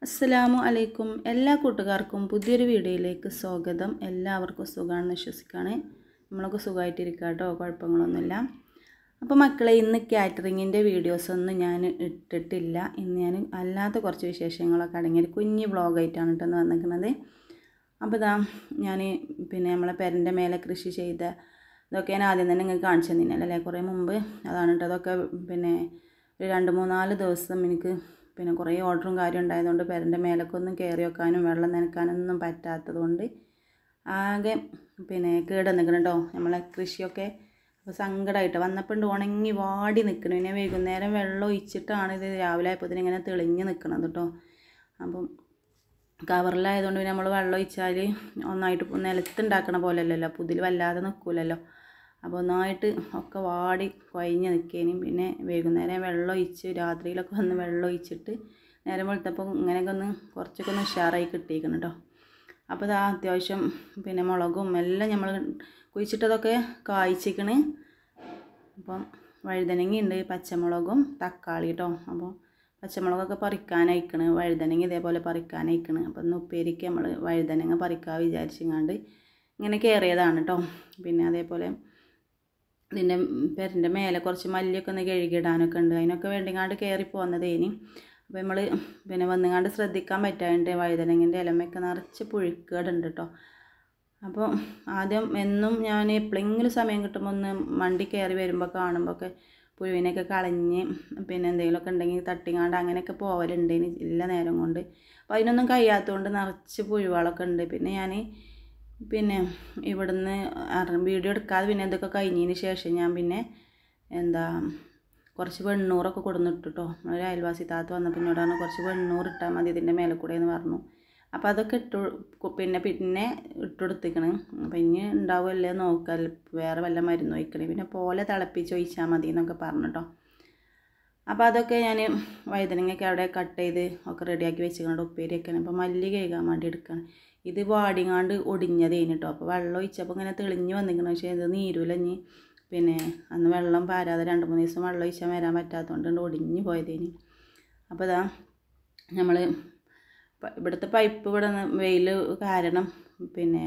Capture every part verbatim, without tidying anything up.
അസ്സലാമു അലൈക്കും. എല്ലാ കൂട്ടുകാർക്കും പുതിയൊരു വീഡിയോയിലേക്ക് സ്വാഗതം. എല്ലാവർക്കും സുഖമാണെന്ന് വിശ്വസിക്കുകയാണ്. നമ്മളൊക്കെ സുഖമായിട്ടിരിക്കുക കേട്ടോ, കുഴപ്പങ്ങളൊന്നുമില്ല. അപ്പോൾ മക്കളെ, ഇന്ന് കാറ്ററിങ്ങിൻ്റെ വീഡിയോസൊന്നും ഞാൻ ഇട്ടിട്ടില്ല. ഇന്ന് ഞാൻ അല്ലാത്ത കുറച്ച് വിശേഷങ്ങളൊക്കെ അടങ്ങിയൊരു കുഞ്ഞ് വ്ളോഗായിട്ടാണ് കേട്ടോ വന്നിരിക്കുന്നത്. അപ്പോൾ ഇതാ ഞാൻ പിന്നെ നമ്മളെ പെരൻ്റെ മേലെ കൃഷി ചെയ്ത ഇതൊക്കെ ഞാൻ ആദ്യം തന്നെ നിങ്ങൾക്ക് കാണിച്ചു തന്നില്ലല്ലേ, കുറേ മുമ്പ്. അതാണ് കേട്ടോ. അതൊക്കെ പിന്നെ ഒരു രണ്ട് മൂന്നാല് ദിവസം എനിക്ക് പിന്നെ കുറേ ഓർഡറും കാര്യം ഉണ്ടായതുകൊണ്ട് പെരൻ്റെ മേലൊക്കെ ഒന്നും കയറി വെക്കാനും വെള്ളം നനക്കാനൊന്നും പറ്റാത്തതുകൊണ്ട് ആകെ പിന്നെ കേട് നിൽക്കണം കേട്ടോ നമ്മളെ കൃഷിയൊക്കെ. അപ്പോൾ സങ്കടമായിട്ട് വന്നപ്പോൾ ഉണങ്ങി വാടി നിൽക്കണം. പിന്നെ വൈകുന്നേരം വെള്ളം ഒഴിച്ചിട്ടാണ് ഇത് രാവിലെ ആയപ്പോൾ ഇങ്ങനെ തെളിഞ്ഞ് നിൽക്കണത് കേട്ടോ. അപ്പം കവറിലായതുകൊണ്ട് പിന്നെ നമ്മൾ വെള്ളം ഒഴിച്ചാൽ ഒന്നായിട്ട് നിലത്തുണ്ടാക്കണ പോലെയല്ലല്ലോ, പുതിൽ വല്ലാതെ നിൽക്കില്ലല്ലോ. അപ്പോൾ ഒന്നായിട്ട് ഒക്കെ വാടി കുഴഞ്ഞ് നിൽക്കേനും. പിന്നെ വൈകുന്നേരം വെള്ളം ഒഴിച്ച് രാത്രിയിലൊക്കെ വന്ന് വെള്ളം ഒഴിച്ചിട്ട് നേരം വെളുത്തപ്പോൾ ഇങ്ങനെയൊക്കെ ഒന്ന് കുറച്ചൊക്കെ ഒന്ന് ഉഷാറായി കിട്ടിയിരിക്കണം കേട്ടോ. അപ്പോൾ ഇതാ അത്യാവശ്യം പിന്നെ മുളകും എല്ലാം നമ്മൾ കുഴിച്ചിട്ടതൊക്കെ കായ്ച്ചിക്കണ്. അപ്പം വഴുതനങ്ങയുണ്ട്, പച്ചമുളകും തക്കാളി കേട്ടോ. അപ്പോൾ പച്ചമുളകൊക്കെ പറിക്കാനയക്കണ്, വഴുതനങ്ങ ഇതേപോലെ പറിക്കാനയക്കണ്. അപ്പം ഇന്ന് ഉപ്പേരിക്ക് നമ്മൾ വഴുതനങ്ങ പറിക്കാൻ വിചാരിച്ചങ്ങാണ്ട് ഇങ്ങനെ കയറിയതാണ് കേട്ടോ. പിന്നെ അതേപോലെ ഇതിൻ്റെ പെരൻ്റെ മേലെ കുറച്ച് മല്ലിയൊക്കെ ഒന്ന് കഴുകിയിടാനൊക്കെ ഉണ്ട്. അതിനൊക്കെ വേണ്ടിങ്ങാണ്ട് കയറി പോകുന്നതേനി. അപ്പോൾ നമ്മൾ പിന്നെ വന്നുങ്ങാണ്ട് ശ്രദ്ധിക്കാൻ പറ്റാണ്ട് വഴുതനങ്ങൻ്റെ ഇലമയൊക്കെ നിറച്ച് പുഴുക്കേടുണ്ട് കേട്ടോ. അപ്പോൾ ആദ്യം എന്നും ഞാൻ എപ്പോഴെങ്കിലും സമയം കിട്ടുമ്പോൾ ഒന്ന് മണ്ടി കയറി വരുമ്പോൾ കാണുമ്പോൾ ഒക്കെ പുഴുവിനൊക്കെ കളഞ്ഞ് പിന്നെ എന്തെങ്കിലുമൊക്കെ ഉണ്ടെങ്കിൽ തട്ടിങ്ങാണ്ട് അങ്ങനെയൊക്കെ പോവലുണ്ട് ഇനി എല്ലാ നേരം കൊണ്ട്. അപ്പോൾ അതിനൊന്നും കഴിയാത്തതുകൊണ്ട് നിറച്ച് പുഴുകളൊക്കെ ഉണ്ട്. പിന്നെ ഞാൻ പിന്നെ ഇവിടുന്ന് വീഡിയോ എടുക്കാതെ പിന്നെ ഇതൊക്കെ കഴിഞ്ഞതിന് ശേഷം ഞാൻ പിന്നെ എന്താ കുറച്ച് വെണ്ണൂറൊക്കെ കൊടുന്നിട്ട് കേട്ടോ. ഒരു അയൽവാസി താത്ത വന്നപ്പോൾ എന്നോടാണ് കുറച്ച് വെണ്ണൂറ് ഇട്ടാൽ മതി ഇതിൻ്റെ മേലെ കൂടെ എന്ന് പറഞ്ഞു. അപ്പോൾ അതൊക്കെ ഇട്ട് പിന്നെ പിന്നെ ഇട്ടുകൊടുത്തിക്കണം. അപ്പം ഇനി ഉണ്ടാവുമല്ലേ നോക്കാം, വേറെ വല്ല മരുന്ന് ഒഴിക്കണേ, പിന്നെ പോലെ തിളപ്പിച്ച് ഒഴിച്ചാൽ മതി എന്നൊക്കെ പറഞ്ഞു കേട്ടോ. അപ്പോൾ അതൊക്കെ ഞാൻ വഴുതനങ്ങയൊക്കെ അവിടെ കട്ട് ചെയ്ത് ഒക്കെ റെഡിയാക്കി വെച്ചിട്ടുണ്ട് ഉപ്പേരി വെക്കണം. അപ്പോൾ മല്ലി കഴുകാൻ വേണ്ടി എടുക്കണം. ഇത് വാടിങ്ങാണ്ട് ഒടിഞ്ഞതേന് കേട്ടോ. അപ്പോൾ വെള്ളം ഒഴിച്ചപ്പോൾ ഇങ്ങനെ തെളിഞ്ഞ് വന്നിരിക്കണം. പക്ഷേ ഇത് നീരൂലഞ്ഞ് പിന്നെ അന്ന് വെള്ളം പാരാതെ രണ്ട് മൂന്ന് ദിവസം വെള്ളം ഒഴിച്ചാൽ വരാൻ പറ്റാത്തതുകൊണ്ട് ഒടിഞ്ഞ് പോയതേന്. അപ്പോൾ ഇതാ നമ്മൾ ഇവിടുത്തെ പൈപ്പ് ഇവിടെ വെയിൽ കാരണം പിന്നെ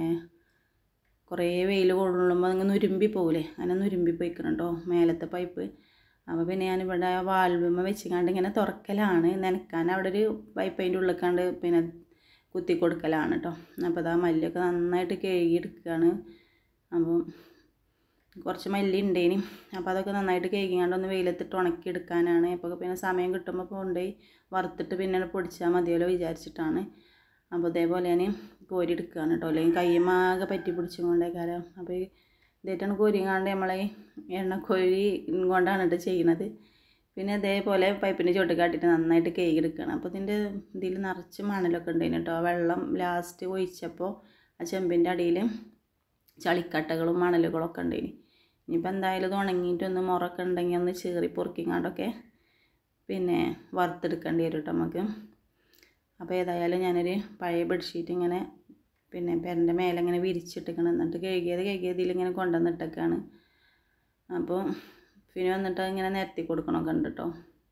കുറേ വെയിൽ കൊള്ളുമ്പോൾ നിങ്ങൾ നുരുമ്പി പോകില്ലേ, അങ്ങനെ നുരുമ്പി പോയിക്കണം കേട്ടോ മേലത്തെ പൈപ്പ്. അപ്പോൾ പിന്നെ ഞാനിവിടെ വാൽവുമ്മ വെച്ചിക്കാണ്ട് ഇങ്ങനെ തുറക്കലാണ്. നനക്കാൻ അവിടെ ഒരു പൈപ്പ് അതിൻ്റെ ഉള്ളിക്കാണ്ട് പിന്നെ കുത്തി കൊടുക്കലാണ് കേട്ടോ. അപ്പോൾ അതാ മല്ലിയൊക്കെ നന്നായിട്ട് കഴുകി എടുക്കുകയാണ്. അപ്പം കുറച്ച് മല്ലി ഉണ്ടേനി. അപ്പോൾ അതൊക്കെ നന്നായിട്ട് കഴുകിയാണ്ട് ഒന്ന് വെയിലത്തിട്ട് ഉണക്കി എടുക്കാനാണ്. അപ്പോൾ പിന്നെ സമയം കിട്ടുമ്പോൾ കൊണ്ടുപോയി വറുത്തിട്ട് പിന്നെ പൊടിച്ചാൽ മതിയല്ലോ വിചാരിച്ചിട്ടാണ്. അപ്പോൾ ഇതേപോലെ ഞാൻ കോരി എടുക്കുകയാണ് കേട്ടോ, അല്ലെങ്കിൽ കയ്യുമാകെ പറ്റി പിടിച്ചും കൊണ്ടേ കാലം. അപ്പോൾ ഇതായിട്ടാണ് കോരിങ്ങാണ്ട് നമ്മളെ എണ്ണ കോരി കൊണ്ടാണ് കേട്ടോ ചെയ്യണത്. പിന്നെ അതേപോലെ പൈപ്പിൻ്റെ ചോട്ട് കാട്ടിയിട്ട് നന്നായിട്ട് കഴുകി എടുക്കണം. അപ്പോൾ ഇതിൻ്റെ ഇതിൽ നിറച്ച് മണലൊക്കെ ഉണ്ടായിരുന്നു കേട്ടോ. വെള്ളം ലാസ്റ്റ് ഒഴിച്ചപ്പോൾ ആ ചെമ്പിൻ്റെ അടിയിൽ ചളിക്കട്ടകളും മണലുകളൊക്കെ ഉണ്ടായിന്. ഇനിയിപ്പോൾ എന്തായാലും ഇത് ഉണങ്ങിയിട്ടൊന്ന് മുറൊക്കെ ഉണ്ടെങ്കിൽ ഒന്ന് ചീറി പൊറുക്കിങ്ങാണ്ടൊക്കെ പിന്നെ വറുത്തെടുക്കേണ്ടി വരും കേട്ടോ നമുക്ക്. അപ്പോൾ ഏതായാലും ഞാനൊരു പഴയ ബെഡ്ഷീറ്റ് ഇങ്ങനെ പിന്നെ പെരൻ്റെ മേലെ ഇങ്ങനെ വിരിച്ചിട്ടിക്കണം. എന്നിട്ട് കഴുകിയത് കഴുകിയതിൽ ഇങ്ങനെ കൊണ്ടുവന്നിട്ടൊക്കെയാണ്. അപ്പോൾ പിന്നെ വന്നിട്ട് ഇങ്ങനെ നിരത്തി കൊടുക്കണമൊക്കെ ഉണ്ട് കേട്ടോ.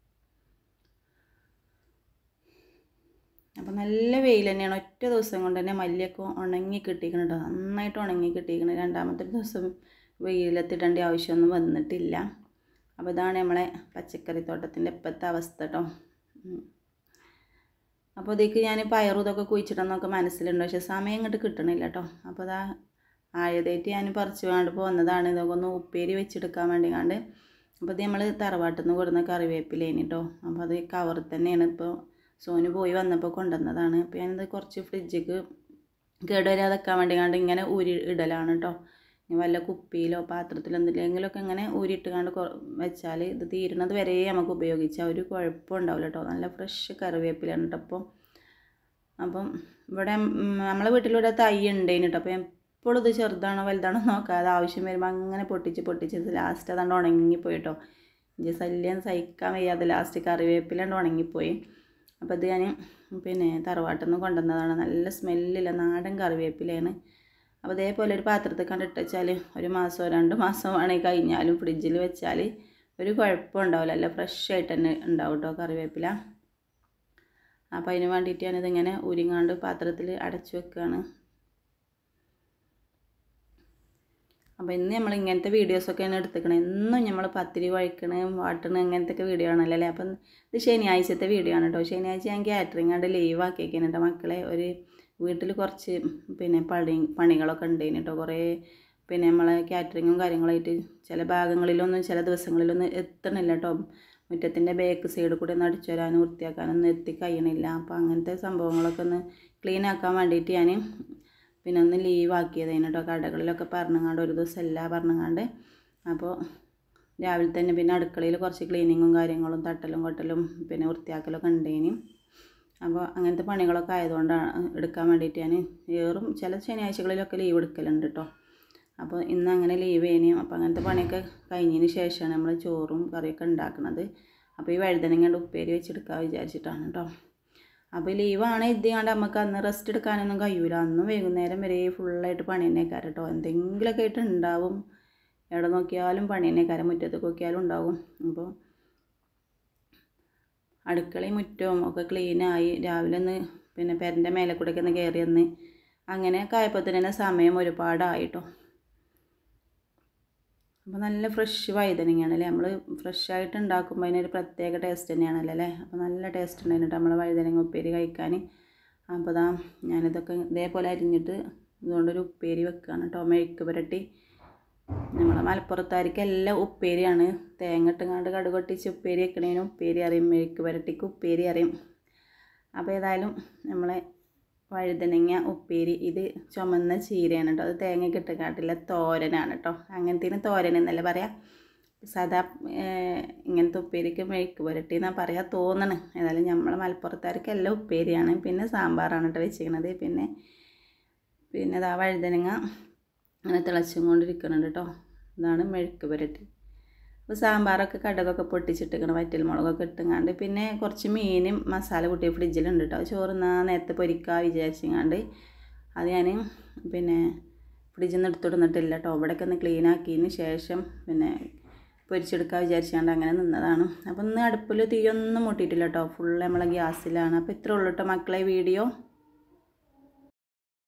അപ്പോൾ നല്ല വെയിൽ തന്നെയാണ്. ഒറ്റ ദിവസം കൊണ്ട് തന്നെ മല്ലിയൊക്കെ ഉണങ്ങി കിട്ടിക്കണം കേട്ടോ, നന്നായിട്ട് ഉണങ്ങി കിട്ടിക്കണം. രണ്ടാമത്തെ ദിവസം വെയിലത്തിടേണ്ട ആവശ്യമൊന്നും വന്നിട്ടില്ല. അപ്പോൾ ഇതാണ് നമ്മളെ പച്ചക്കറി തോട്ടത്തിൻ്റെ ഇപ്പോഴത്തെ അവസ്ഥ കേട്ടോ. അപ്പോൾ ഇതിലേക്ക് ഞാൻ പയറും ഇതൊക്കെ കുഴിച്ചിട്ടെന്നൊക്കെ മനസ്സിലുണ്ട്, പക്ഷേ സമയം ഇങ്ങോട്ട് കിട്ടണില്ല കേട്ടോ. അപ്പോൾ അതാ ആയതായിട്ട് ഞാൻ പറിച്ചു വേണ്ട പോകുന്നതാണ്. ഇതൊക്കെ ഒന്ന് ഉപ്പേരി വെച്ചെടുക്കാൻ വേണ്ടി കണ്ട്. അപ്പോൾ ഇത് നമ്മൾ തറവാട്ടിൽ നിന്ന് കൊടുക്കുന്ന കറിവേപ്പിലേനി കേട്ടോ. അപ്പോൾ അത് കവറിൽ തന്നെയാണ്. ഇപ്പോൾ സോനു പോയി വന്നപ്പോൾ കൊണ്ടുവന്നതാണ്. അപ്പോൾ ഞാനിത് കുറച്ച് ഫ്രിഡ്ജിക്ക് കേടുവരാതെക്കാൻ വേണ്ടി കണ്ട് ഇങ്ങനെ ഊരി ഇടലാണ് കേട്ടോ. വല്ല കുപ്പിയിലോ പാത്രത്തിലോ എന്തെങ്കിലുമൊക്കെ ഇങ്ങനെ ഊരിയിട്ട് കണ്ട് വെച്ചാൽ ഇത് തീരുന്നത് വരെ നമുക്ക് ഉപയോഗിച്ചാൽ ഒരു കുഴപ്പം ഉണ്ടാവില്ല കേട്ടോ. നല്ല ഫ്രഷ് കറിവേപ്പിലാണ് കേട്ടോ. അപ്പോൾ അപ്പം ഇവിടെ നമ്മളെ വീട്ടിലിവിടെ തൈ ഉണ്ടേന് കേട്ടോ. അപ്പോൾ എപ്പോഴും ഇത് ചെറുതാണോ വലുതാണോ നോക്കാതെ ആവശ്യം വരുമ്പോൾ അങ്ങനെ പൊട്ടിച്ച് പൊട്ടിച്ചത് ലാസ്റ്റ് അതാണ്ട് ഉണങ്ങിപ്പോയി കേട്ടോ. ഇഞ്ചി ശല്യം സഹിക്കാൻ വയ്യാതെ ലാസ്റ്റ് കറിവേപ്പിലാണ്ട് ഉണങ്ങിപ്പോയി. അപ്പോൾ ഇത് ഞാൻ പിന്നെ തറവാട്ടിൽ നിന്ന് കൊണ്ടുവന്നതാണ്. നല്ല സ്മെല്ലില്ല നാടൻ കറിവേപ്പിലയാണ്. അപ്പോൾ ഇതേപോലെ ഒരു പാത്രത്തിൽ കണ്ടിട്ട് വെച്ചാൽ ഒരു മാസമോ രണ്ട് മാസമോ ആണെങ്കിൽ കഴിഞ്ഞാലും ഫ്രിഡ്ജിൽ വെച്ചാൽ ഒരു കുഴപ്പം ഉണ്ടാവില്ല. നല്ല ഫ്രഷ് ആയിട്ട് തന്നെ ഉണ്ടാവും കേട്ടോ കറിവേപ്പില. അപ്പോൾ അതിന് വേണ്ടിയിട്ട് ഞാനിതിങ്ങനെ ഉരിങ്ങാണ്ട് പാത്രത്തിൽ അടച്ചു വെക്കുകയാണ്. അപ്പോൾ ഇന്ന് നമ്മൾ ഇങ്ങനത്തെ വീഡിയോസൊക്കെയാണ് എടുത്തിക്കണത്. എന്നും നമ്മൾ പത്തിരി വഴിക്കണ വാട്ടണ അങ്ങനത്തെ വീഡിയോ ആണല്ലോ അല്ലേ. അപ്പം ഇത് ശനിയാഴ്ചത്തെ വീഡിയോ ആണ് കേട്ടോ. ശനിയാഴ്ച ഞാൻ കാറ്ററിംഗ് ആണ്ട് ലീവ് ആക്കിയേക്കാണ് കേട്ടോ മക്കളെ. ഒരു വീട്ടിൽ കുറച്ച് പിന്നെ പണി പണികളൊക്കെ ഉണ്ടായിന് കേട്ടോ. കുറേ പിന്നെ നമ്മളെ കാറ്ററിങ്ങും കാര്യങ്ങളായിട്ട് ചില ഭാഗങ്ങളിലൊന്നും ചില ദിവസങ്ങളിലൊന്നും എത്തണില്ല കേട്ടോ. മുറ്റത്തിൻ്റെ ബാക്ക് സൈഡ് കൂടെ ഒന്ന് അടിച്ചു വരാനും വൃത്തിയാക്കാനൊന്നും എത്തി കഴിയണില്ല. അപ്പോൾ അങ്ങനത്തെ സംഭവങ്ങളൊക്കെ ഒന്ന് ക്ലീൻ ആക്കാൻ വേണ്ടിയിട്ട് ഞാൻ പിന്നെ ഒന്ന് ലീവ് ആക്കിയതായിരുന്നു കേട്ടോ. കടകളിലൊക്കെ പറഞ്ഞങ്ങാണ്ട് ഒരു ദിവസം എല്ലാം പറഞ്ഞങ്ങാണ്ട്. അപ്പോൾ രാവിലെ തന്നെ പിന്നെ അടുക്കളയിൽ കുറച്ച് ക്ലീനിങ്ങും കാര്യങ്ങളും തട്ടലും കൊട്ടലും പിന്നെ വൃത്തിയാക്കലൊക്കെ ഉണ്ടേനും. അപ്പോൾ അങ്ങനത്തെ പണികളൊക്കെ ആയതുകൊണ്ടാണ് എടുക്കാൻ വേണ്ടിയിട്ട് ഞാൻ ഏറും ചില ശനിയാഴ്ചകളിലൊക്കെ ലീവ് എടുക്കലുണ്ട് കേട്ടോ. അപ്പോൾ ഇന്ന് അങ്ങനെ ലീവ് ചെയ്യുന്നു. അപ്പോൾ അങ്ങനത്തെ പണിയൊക്കെ കഴിഞ്ഞതിന് ശേഷമാണ് നമ്മൾ ചോറും കറിയൊക്കെ ഉണ്ടാക്കുന്നത്. അപ്പോൾ ഈ വഴുതനങ്ങ ഉപ്പേരി വെച്ചെടുക്കാൻ വിചാരിച്ചിട്ടാണ് കേട്ടോ. അപ്പോൾ ലീവാണ് എത്തിയാണ്ട് നമുക്ക് അന്ന് റെസ്റ്റ് എടുക്കാനൊന്നും കഴിയൂല. അന്ന് വൈകുന്നേരം വരെ ഫുള്ളായിട്ട് പണി തന്നെക്കാരം കേട്ടോ. എന്തെങ്കിലുമൊക്കെ ആയിട്ട് ഉണ്ടാവും. എവിടെ നോക്കിയാലും പണി തന്നെക്കാരം. മുറ്റത്ത് നോക്കിയാലും ഉണ്ടാവും. അപ്പോൾ അടുക്കളയും മുറ്റവും ഒക്കെ ക്ലീനായി രാവിലെ ഒന്ന് പിന്നെ പെരൻ്റെ മേലെ കൂടെയൊക്കെ ഒന്ന് കയറി ഒന്ന് അങ്ങനെയൊക്കെ ആയപ്പോൾ തന്നെ സമയം ഒരുപാടായിട്ടോ. അപ്പോൾ നല്ല ഫ്രഷ് വഴുതനങ്ങയാണല്ലേ. നമ്മൾ ഫ്രഷായിട്ട് ഉണ്ടാക്കുമ്പോൾ അതിനൊരു പ്രത്യേക ടേസ്റ്റ് തന്നെയാണല്ലോ അല്ലേ. അപ്പോൾ നല്ല ടേസ്റ്റ് ഉണ്ടായിരുന്നു നമ്മൾ വഴുതനങ്ങ ഉപ്പേരി കഴിക്കാൻ. അപ്പോൾ ഇതാ ഞാനിതൊക്കെ ഇതേപോലെ അരിഞ്ഞിട്ട് ഇതുകൊണ്ടൊരു ഉപ്പേരി വെക്കുകയാണ് കേട്ടോ. മെഴുക്ക് പുരട്ടി നമ്മളെ മലപ്പുറത്താർക്കെല്ലാം ഉപ്പേരിയാണ്. തേങ്ങ ഇട്ടുങ്ങാണ്ട് കടുക് പൊട്ടിച്ച് ഉപ്പേരി വെക്കണേനും ഉപ്പേരി അറിയും, മെഴുക്ക് പുരട്ടിക്ക് ഉപ്പേരി അറിയും. അപ്പോൾ ഏതായാലും നമ്മളെ വഴുതനങ്ങ ഉപ്പേരി ഇത് ചുമന്ന ചീരയാണ് കേട്ടോ. അത് തേങ്ങ ഇട്ടുകാട്ടില്ല, തോരനാണ് കേട്ടോ. അങ്ങനത്തേന് തോരൻ എന്നല്ല പറയാം. സാധാ ഇങ്ങനത്തെ ഉപ്പേരിക്ക് മെഴുക്ക് പുരട്ടി എന്നാണ് പറയാൻ തോന്നണം. ഏതായാലും നമ്മളെ മലപ്പുറത്താർക്കെല്ലാം ഉപ്പേരിയാണ്. പിന്നെ സാമ്പാറാണ് കേട്ടോ വെച്ചിരിക്കുന്നത്. പിന്നെ പിന്നെ ഇതാ വഴുതനങ്ങ അങ്ങനെ തിളച്ചും കൊണ്ടിരിക്കുന്നുണ്ട് കേട്ടോ. ഇതാണ് മെഴുക്ക് പുരട്ടി. അപ്പോൾ സാമ്പാറൊക്കെ കടുകൊക്കെ പൊട്ടിച്ചിട്ടിക്കണം, വറ്റൽ മുളകൊക്കെ ഇട്ടുങ്ങാണ്ട്. പിന്നെ കുറച്ച് മീനും മസാല കൂട്ടിയ ഫ്രിഡ്ജിലുണ്ട് കേട്ടോ. ചോറ് നാ നേരത്തെ പൊരിക്കാൻ വിചാരിച്ചങ്ങാണ്ട് അത് ഞാൻ പിന്നെ ഫ്രിഡ്ജിൽ നിന്ന് എടുത്തിടുന്നിട്ടില്ല കേട്ടോ. ഇവിടെയൊക്കെ ഒന്ന് ക്ലീൻ ആക്കിയതിന് ശേഷം പിന്നെ പൊരിച്ചെടുക്കാൻ വിചാരിച്ചാണ്ട് അങ്ങനെ നിന്നതാണ്. അപ്പോൾ ഇന്ന് അടുപ്പിൽ തീയൊന്നും മുട്ടിയിട്ടില്ല കേട്ടോ. ഫുള്ള് നമ്മളെ ഗ്യാസിലാണ്. അപ്പോൾ ഇത്രേ ഉള്ളൂ കേട്ടോ മക്കളെ വീഡിയോ.